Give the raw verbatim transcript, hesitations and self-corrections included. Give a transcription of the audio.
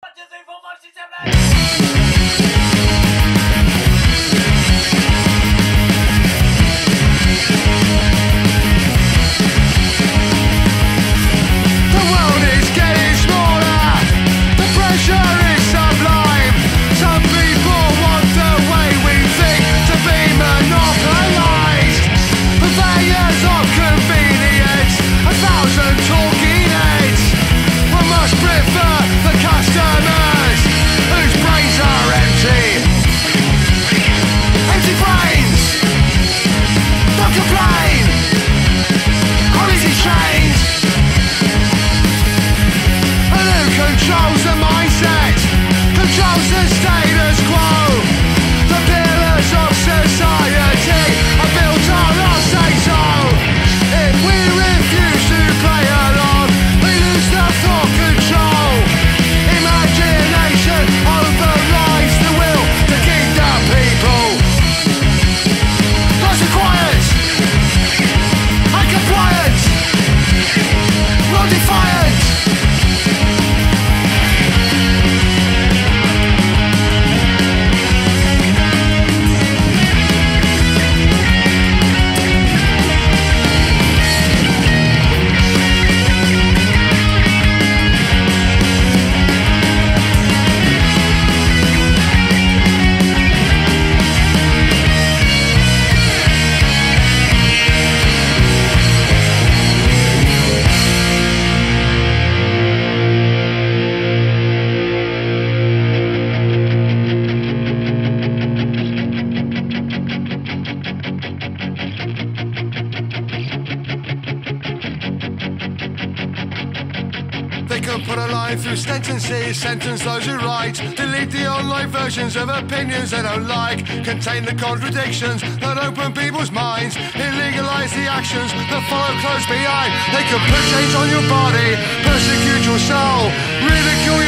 Put a line through sentences, sentence those who write. Delete the online versions of opinions they don't like. Contain the contradictions that open people's minds. Illegalize the actions that follow close behind. They could put chains on your body, persecute your soul, ridicule